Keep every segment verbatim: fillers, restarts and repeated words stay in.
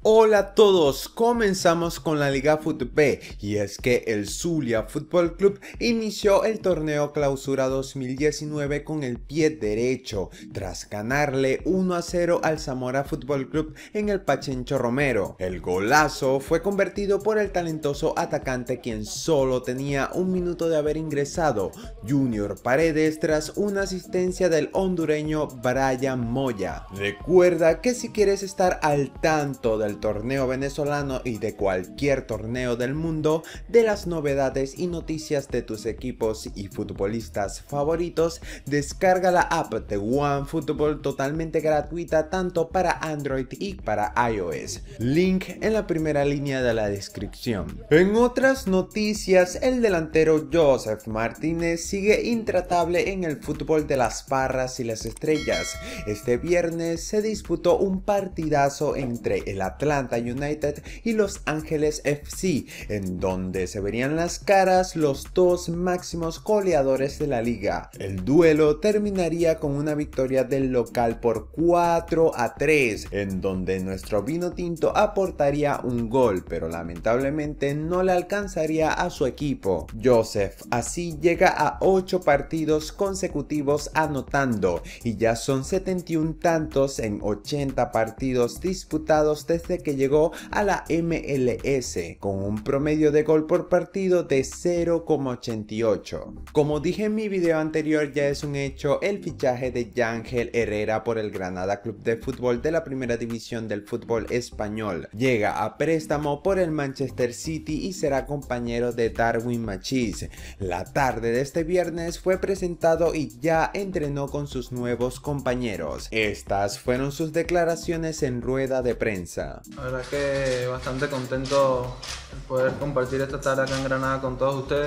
Hola a todos, comenzamos con la Liga Fut-B y es que el Zulia Fútbol Club inició el torneo Clausura dos mil diecinueve con el pie derecho tras ganarle uno a cero al Zamora Fútbol Club en el Pachencho Romero. El golazo fue convertido por el talentoso atacante quien solo tenía un minuto de haber ingresado, Junior Paredes, tras una asistencia del hondureño Brian Moya. Recuerda que si quieres estar al tanto del torneo venezolano y de cualquier torneo del mundo, de las novedades y noticias de tus equipos y futbolistas favoritos, descarga la app de OneFootball totalmente gratuita tanto para Android y para iOS. Link en la primera línea de la descripción. En otras noticias, el delantero Joseph Martínez sigue intratable en el fútbol de las Parras y las Estrellas. Este viernes se disputó un partidazo entre el Atlanta United y Los Ángeles F C, en donde se verían las caras los dos máximos goleadores de la liga. El duelo terminaría con una victoria del local por cuatro a tres, en donde nuestro vino tinto aportaría un gol, pero lamentablemente no le alcanzaría a su equipo. Joseph así llega a ocho partidos consecutivos anotando y ya son setenta y uno tantos en ochenta partidos disputados desde que llegó a la M L S, con un promedio de gol por partido de cero coma ochenta y ocho. Como dije en mi video anterior, ya es un hecho el fichaje de Yangel Herrera por el Granada Club de Fútbol de la primera división del fútbol español. Llega a préstamo por el Manchester City y será compañero de Darwin Machís. La tarde de este viernes fue presentado y ya entrenó con sus nuevos compañeros. Estas fueron sus declaraciones en rueda de prensa. La verdad que bastante contento de poder compartir esta tarde acá en Granada con todos ustedes.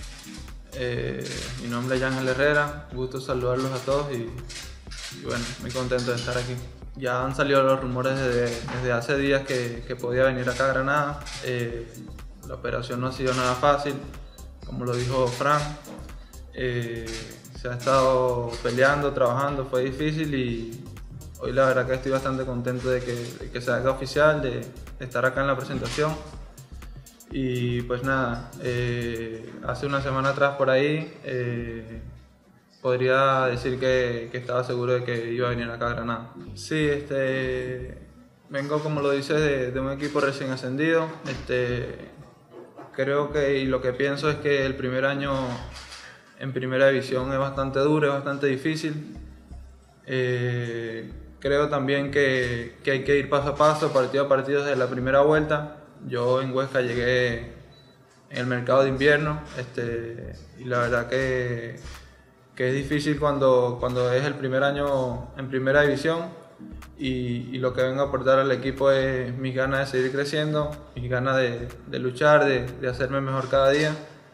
Eh, mi nombre es Yangel Herrera, gusto saludarlos a todos y, y bueno, muy contento de estar aquí. Ya han salido los rumores desde, desde hace días que, que podía venir acá a Granada. Eh, la operación no ha sido nada fácil, como lo dijo Fran. Eh, se ha estado peleando, trabajando, fue difícil y hoy la verdad que estoy bastante contento de que, de que se haga oficial, de, de estar acá en la presentación. Y pues nada, eh, hace una semana atrás por ahí eh, podría decir que, que estaba seguro de que iba a venir acá a Granada. Sí, este, vengo como lo dices de, de un equipo recién ascendido. Este, creo que y lo que pienso es que el primer año en primera división es bastante duro, es bastante difícil. Eh, creo también que, que hay que ir paso a paso, partido a partido desde la primera vuelta. Yo en Huesca llegué en el mercado de invierno este, y la verdad que, que es difícil cuando, cuando es el primer año en primera división y, y lo que vengo a aportar al equipo es mis ganas de seguir creciendo, mis ganas de, de luchar, de, de hacerme mejor cada día,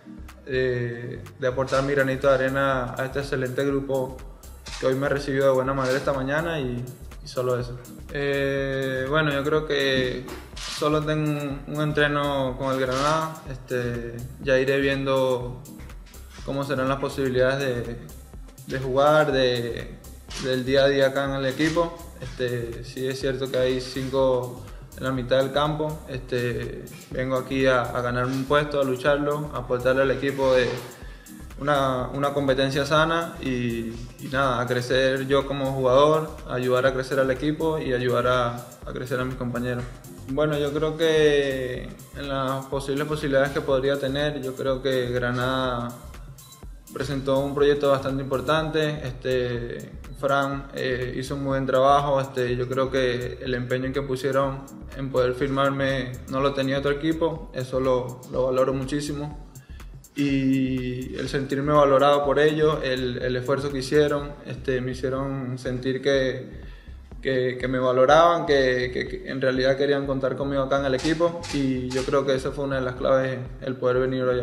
de, de aportar mi granito de arena a este excelente grupo que hoy me recibió de buena manera esta mañana y, y solo eso. Eh, bueno, yo creo que solo tengo un, un entreno con el Granada, este, ya iré viendo cómo serán las posibilidades de, de jugar, de, del día a día acá en el equipo. Este, sí es cierto que hay cinco en la mitad del campo, este, vengo aquí a, a ganar un puesto, a lucharlo, a aportarle al equipo de Una, una competencia sana y, y nada, a crecer yo como jugador, a ayudar a crecer al equipo y ayudar a, a crecer a mis compañeros. Bueno, yo creo que en las posibles posibilidades que podría tener, yo creo que Granada presentó un proyecto bastante importante. Este, Fran eh, hizo un muy buen trabajo. Este, yo creo que el empeño que pusieron en poder firmarme no lo tenía otro equipo, eso lo, lo valoro muchísimo. Y el sentirme valorado por ellos, el, el esfuerzo que hicieron, este, me hicieron sentir que, que, que me valoraban, que, que, que en realidad querían contar conmigo acá en el equipo y yo creo que esa fue una de las claves, el poder venir hoy aquí.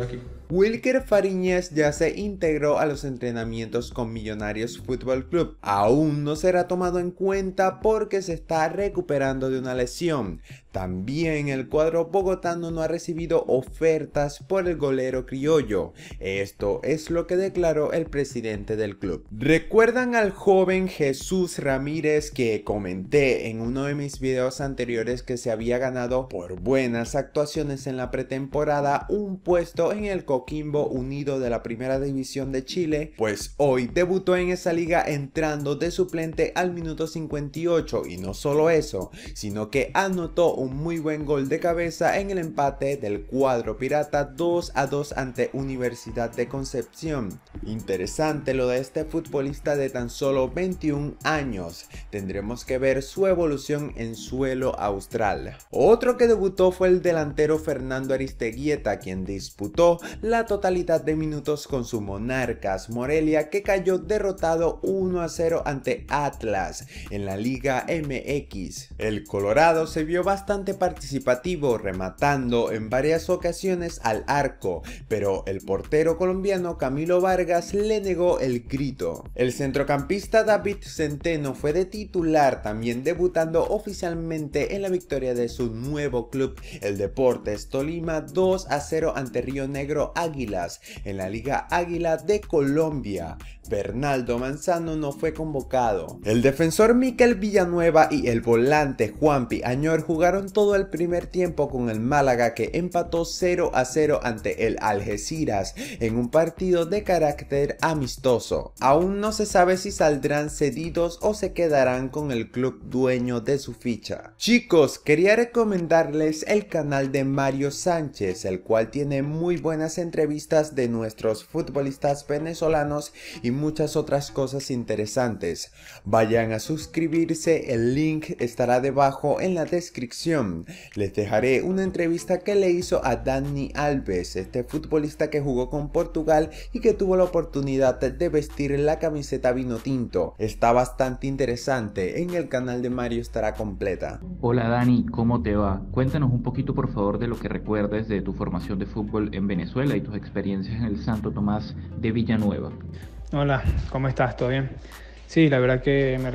Wilker Fariñez ya se integró a los entrenamientos con Millonarios Fútbol Club. Aún no será tomado en cuenta porque se está recuperando de una lesión. También el cuadro bogotano no ha recibido ofertas por el golero criollo. Esto es lo que declaró el presidente del club. ¿Recuerdan al joven Jesús Ramírez que comenté en uno de mis videos anteriores que se había ganado por buenas actuaciones en la pretemporada un puesto en el Coquimbo Unido de la Primera División de Chile? Pues hoy debutó en esa liga entrando de suplente al minuto cincuenta y ocho, y no solo eso, sino que anotó un muy buen gol de cabeza en el empate del cuadro pirata dos a dos ante Universidad de Concepción. Interesante lo de este futbolista de tan solo veintiún años. Tendremos que ver su evolución en suelo austral. Otro que debutó fue el delantero Fernando Aristeguieta, quien disputó la totalidad de minutos con su Monarcas Morelia, que cayó derrotado uno a cero ante Atlas en la Liga M X. El Colorado se vio bastante participativo, rematando en varias ocasiones al arco, pero el portero colombiano Camilo Vargas le negó el grito. El centrocampista David Centeno fue de titular, también debutando oficialmente en la victoria de su nuevo club, el Deportes Tolima, dos a cero ante Río Negro Águilas en la Liga Águila de Colombia. Bernaldo Manzano no fue convocado. El defensor Mikel Villanueva y el volante Juanpi Añor jugaron todo el primer tiempo con el Málaga, que empató cero a cero ante el Algeciras en un partido de carácter amistoso. Aún no se sabe si saldrán cedidos o se quedarán con el club dueño de su ficha. Chicos, quería recomendarles el canal de Mario Sánchez, el cual tiene muy buenas entrevistas de nuestros futbolistas venezolanos y muchas otras cosas interesantes. Vayan a suscribirse, el link estará debajo en la descripción. Les dejaré una entrevista que le hizo a Dani Alves, este futbolista que jugó con Portugal y que tuvo la oportunidad de vestir la camiseta vino tinto. Está bastante interesante, en el canal de Mario estará completa. Hola Dani, ¿cómo te va? Cuéntanos un poquito por favor de lo que recuerdes de tu formación de fútbol en Venezuela y tus experiencias en el Santo Tomás de Villanueva. Hola, ¿cómo estás? ¿Todo bien? Sí, la verdad que me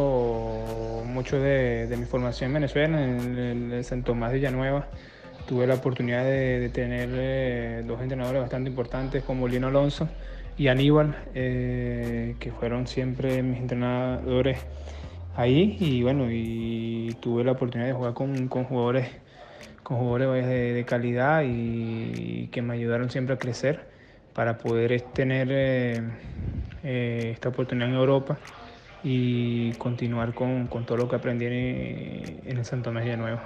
recuerdo mucho de, de mi formación en Venezuela, en el, el San Tomás de Villanueva. Tuve la oportunidad de, de tener eh, dos entrenadores bastante importantes como Lino Alonso y Aníbal, eh, que fueron siempre mis entrenadores ahí. Y bueno, y tuve la oportunidad de jugar con, con jugadores, con jugadores de, de calidad y, y que me ayudaron siempre a crecer para poder tener eh, eh, esta oportunidad en Europa y continuar con, con todo lo que aprendí en, en el Santo Tomás de Villanueva.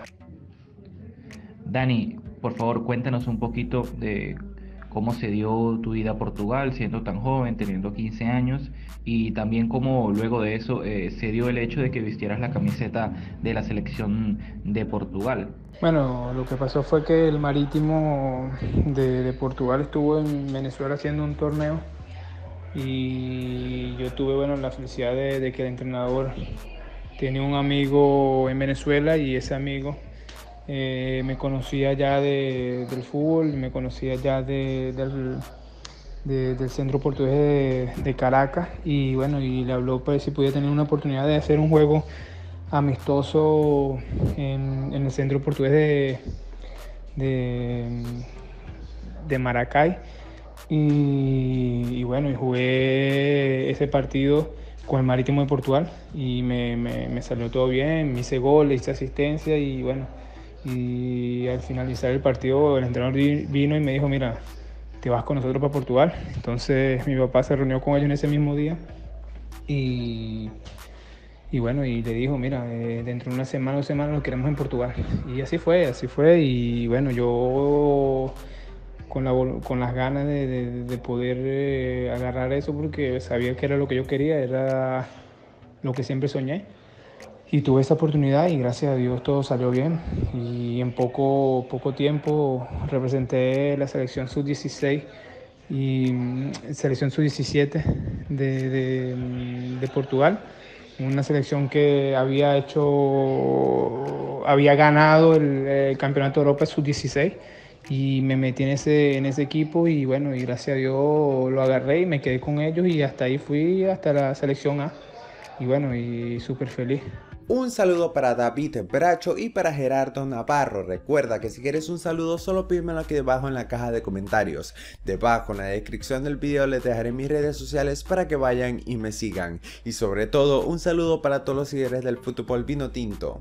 Dani, por favor cuéntanos un poquito de cómo se dio tu vida a Portugal siendo tan joven, teniendo quince años, y también cómo luego de eso eh, se dio el hecho de que vistieras la camiseta de la selección de Portugal. Bueno, lo que pasó fue que el Marítimo de, de Portugal estuvo en Venezuela haciendo un torneo y yo tuve bueno, la felicidad de, de que el entrenador tenía un amigo en Venezuela y ese amigo eh, me conocía ya de, del fútbol, me conocía ya de, del, de, del centro portugués de, de Caracas y bueno, y le habló para ver si podía tener una oportunidad de hacer un juego amistoso en, en el centro portugués de, de, de Maracay y, y bueno, y jugué ese partido con el Marítimo de Portugal y me, me, me salió todo bien, me hice gol, hice asistencia y bueno, y al finalizar el partido el entrenador vino y me dijo, mira, te vas con nosotros para Portugal. Entonces mi papá se reunió con ellos en ese mismo día y Y bueno, y le dijo, mira, eh, dentro de una semana o dos semanas lo queremos en Portugal. Y así fue, así fue. Y bueno, yo con, la, con las ganas de, de, de poder eh, agarrar eso porque sabía que era lo que yo quería, era lo que siempre soñé. Y tuve esa oportunidad y gracias a Dios todo salió bien. Y en poco, poco tiempo representé la selección sub dieciséis y selección sub diecisiete de, de, de Portugal. Una selección que había hecho, había ganado el, el Campeonato de Europa sub dieciséis y me metí en ese, en ese equipo y bueno, y gracias a Dios lo agarré y me quedé con ellos y hasta ahí fui, hasta la selección A. Y bueno, y súper feliz. Un saludo para David Bracho y para Gerardo Navarro. Recuerda que si quieres un saludo solo pídemelo aquí debajo en la caja de comentarios. Debajo en la descripción del video les dejaré mis redes sociales para que vayan y me sigan. Y sobre todo un saludo para todos los seguidores del fútbol vino tinto.